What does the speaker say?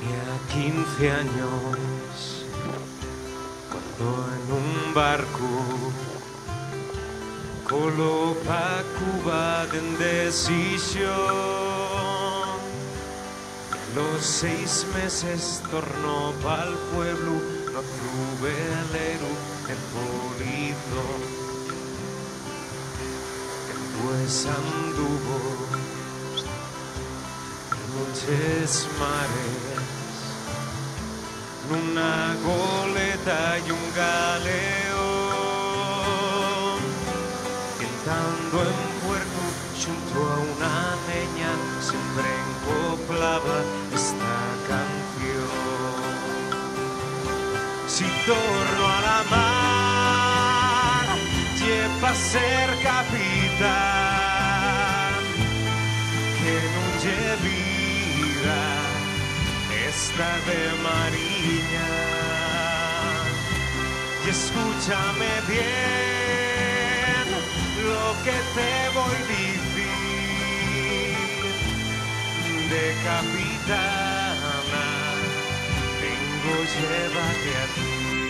Tenía 15 años cuando en un barco coló pa' Cuba de decisión. A los 6 meses tornó pa'l pueblo, no tuve velero el polizón. Pues anduvo noches mares, una goleta y un galeón, entrando en puerto junto a una niña, siempre encoplaba esta canción. Si torno a la mar, lleva a ser capitán, que no lleve esta de Mariña. Y escúchame bien lo que te voy a decir. De capitana vengo, llévate a ti.